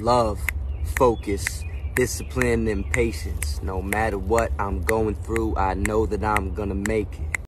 love, focus, discipline, and patience. No matter what I'm going through, I know that I'm gonna make it.